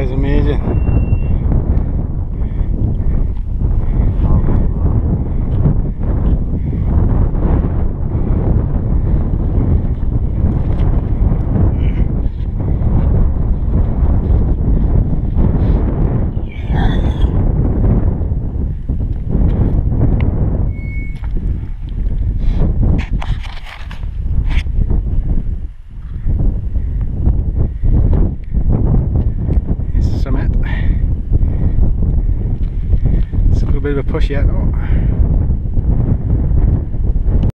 is amazing. Bit of a push yet. Oh.